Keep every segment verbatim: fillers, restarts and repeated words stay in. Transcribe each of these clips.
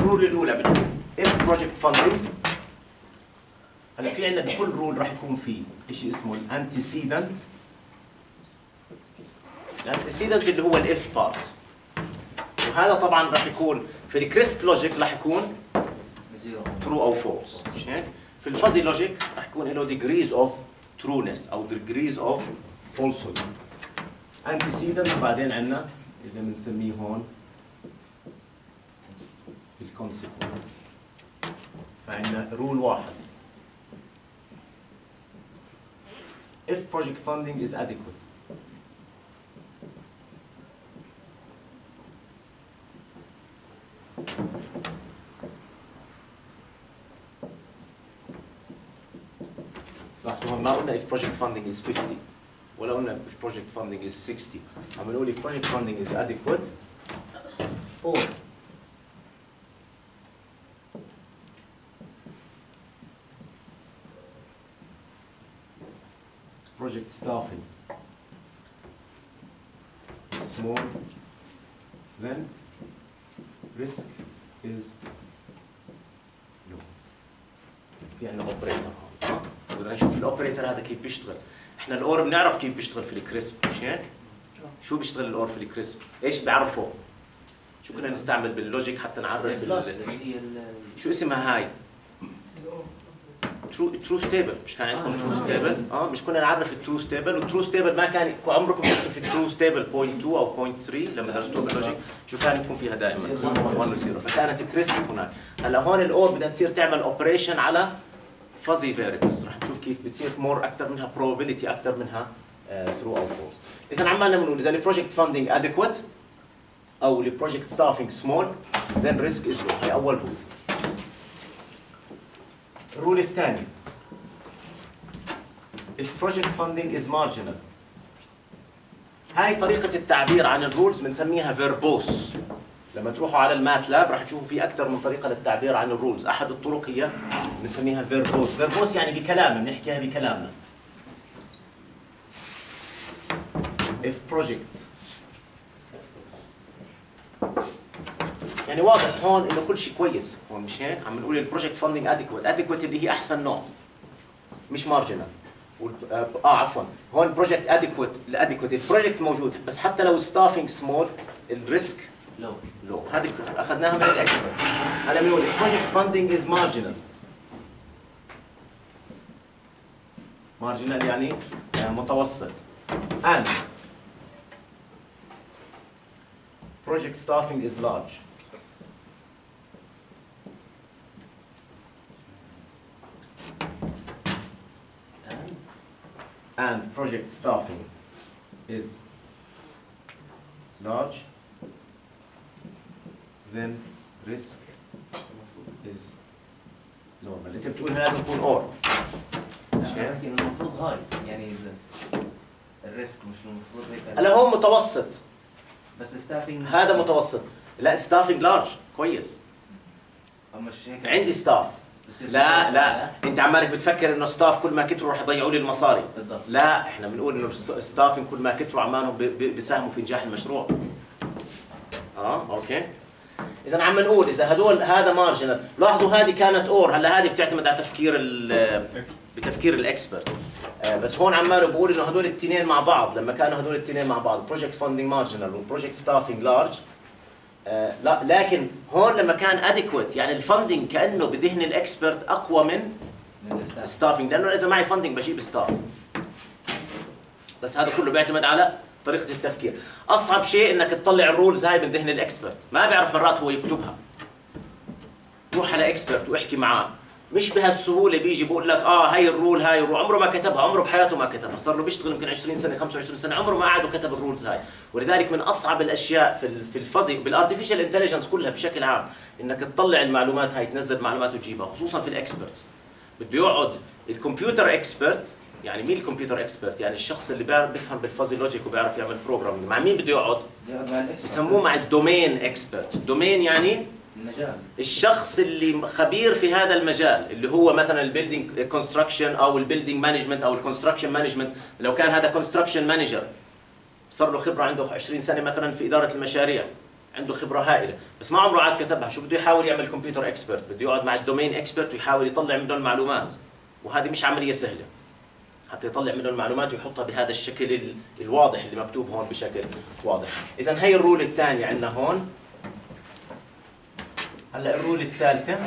الرول الاولى بتقول if project funding. هلا في عندنا بكل رول راح يكون في شيء اسمه الانتيسيدنت. الانتيسيدنت اللي هو الاف بارت، وهذا طبعا راح يكون في الكريسب لوجيك راح يكون true او false، مش هيك؟ في الفازي لوجيك راح يكون له degrees of trueness او degrees of falsehood. antecedent وبعدين عندنا اللي بنسميه هون الكونسيكونت. فعندنا رول واحد if project funding is adequate. لاحظوا هون ما قلنا if project funding is fifty ولا قلنا if project funding is sixty. عم نقول if project funding is adequate or project staffing small, then risk is low. في عندنا اوبريتور هون، بدنا نشوف الاوبريتور هذا كيف بيشتغل. احنا الاور بنعرف كيف بيشتغل في الكريسب، مش هيك؟ شو بيشتغل الاور في الكريسب؟ ايش بيعرفه؟ شو كنا نستعمل باللوجيك حتى نعرف ال شو اسمها هاي؟ ترو ترو ستيبل. مش كان عندكم ترو ستيبل؟ اه مش كنا نعرف الترو ستيبل، والترو ستيبل ما كان عمركم شفتوا في الترو ستيبل بوينت تو او بوينت ثري لما درستوه باللوجيك، شو كان يكون فيها دائما؟ واحد و صفر، فكانت كريسب هناك. هلا هون الاور بدها تصير تعمل اوبريشن على فازي فاريبلز، رح نشوف كيف بتصير مور اكثر منها probability اكثر منها ترو او فولس. اذا عمالنا بنقول اذا البروجكت فاندنج اديكويت او البروجكت ستافنج سمول then risk is low. هي اول رول. الرول الثاني if project funding is marginal. هاي طريقة التعبير عن الرولز بنسميها فيربوس. لما تروحوا على الماتلاب راح تشوفوا في أكثر من طريقة للتعبير عن الرولز، أحد الطرق هي بنسميها فيربوس. فيربوس يعني بكلامنا، بنحكيها بكلامنا. if project يعني واضح هون انه كل شيء كويس، هون مش هيك؟ عم نقول البروجكت فاندنج اديكويت، اديكويت اللي هي احسن نوع مش مارجنال. اه عفوا هون بروجكت اديكويت، الاديكويت البروجكت موجود بس حتى لو ستافنج سمول الريسك لو لو هذه اخذناها من الاكسبرت. هلا بنقول البروجكت فاندنج از مارجنال. مارجنال يعني متوسط. and project staffing is large. and project staffing is large, then risk is normal. انت بتقول لازم تكون اور. المفروض هاي يعني الريسك مش المفروض هيك. هلا هو متوسط بس الستافنج هذا متوسط. لا ستافنج لارج كويس. مش هيك عندي ستاف. لا لا انت عمالك بتفكر انه ستاف كل ما كتروا رح يضيعوا لي المصاري. بالضبط. لا احنا بنقول انه ستافنج كل ما كتروا عمالهم بيساهموا في نجاح المشروع. اه اوكي. اذا عم نقول اذا هدول هذا مارجنال، لاحظوا هذه كانت اور، هلا هذه بتعتمد على تفكير بتفكير الاكسبرت. آه بس هون عماله بقول انه هدول الاثنين مع بعض، لما كانوا هدول الاثنين مع بعض بروجكت فاندنج مارجنال وبروجكت ستافنج لارج. آه لا لكن هون لما كان اديكويت يعني الفاندنج كانه بذهن الاكسبرت اقوى من الستافنج، لانه اذا معي فاندنج بجيب ستاف. بس هذا كله بيعتمد على طريقه التفكير. اصعب شيء انك تطلع الرولز هاي من ذهن الاكسبرت، ما بيعرف مرات هو يكتبها. روح على اكسبرت واحكي معاه، مش بهالسهوله بيجي بقول لك اه هاي الرول هاي الرول، عمره ما كتبها، عمره بحياته ما كتبها، صار له بيشتغل يمكن عشرين سنه خمسة وعشرين سنه عمره ما قعد وكتب الرولز هاي. ولذلك من اصعب الاشياء في في الفزي بالارتفيشال انتليجنس كلها بشكل عام انك تطلع المعلومات هاي، تنزل معلومات وتجيبها، خصوصا في الاكسبرتس. بده يقعد الكمبيوتر اكسبرت. يعني مين الكمبيوتر اكسبرت؟ يعني الشخص اللي بيعرف بيفهم بالفازي لوجيك وبيعرف يعمل بروجرامينج. مع مين بده يقعد؟ بسموه مع الدومين اكسبرت. الدومين يعني المجال، الشخص اللي خبير في هذا المجال، اللي هو مثلا البيلدينج كونستراكشن او البيلدينج مانجمنت او الكونستراكشن مانجمنت. لو كان هذا كونستراكشن مانجر صار له خبره عنده عشرين سنه مثلا في اداره المشاريع، عنده خبره هائله، بس ما عمره عاد كتبها. شو بده يحاول يعمل كمبيوتر اكسبرت؟ بده يقعد مع الدومين اكسبرت ويحاول يطلع منه المعلومات، وهذه مش عمليه سهله حتى يطلع منه المعلومات ويحطها بهذا الشكل ال- الواضح اللي مكتوب هون بشكل واضح. اذا هي الرول الثانيه عندنا هون. هلا الرول الثالثه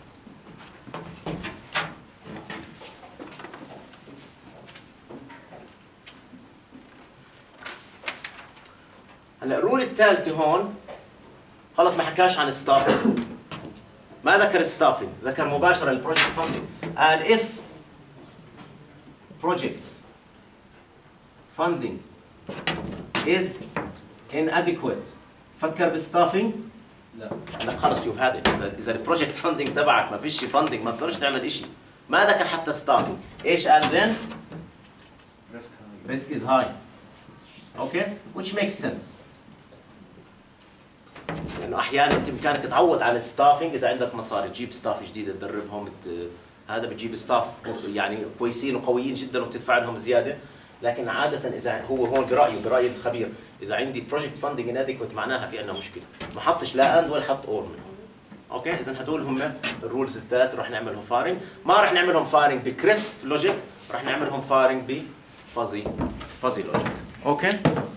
هلا الرول الثالثه هون خلص ما حكاش عن ستافنج، ما ذكر ستافنج، ذكر مباشره البروجكت فاندنج. قال اف project funding is inadequate. فكر بالستافنج؟ لا. لا خلص شوف هذا اذا اذا البروجكت فاندنج تبعك ما فيش فاندنج ما بتقدرش تعمل شيء. ما ذكر حتى ستافنج. ايش قال then؟ risk high. risk is high. Okay, which makes sense. لانه احيانا انت بامكانك تعوض على الستافنج اذا عندك مصاري، تجيب ستاف جديده تدربهم ت- هذا بتجيب ستاف يعني كويسين وقويين جدا وبتدفع لهم زياده. لكن عاده اذا هو هون برايه براي الخبير اذا عندي بروجكت فاندنج اناديكويت معناها في عندنا مشكله، ما حطش لا اند ولا حط اور منهم. اوكي اذا هدول هم الرولز الثلاث رح نعملهم فارنج. ما رح نعملهم فارنج بكريسب لوجيك، رح نعملهم فارنج بفازي فازي لوجيك. اوكي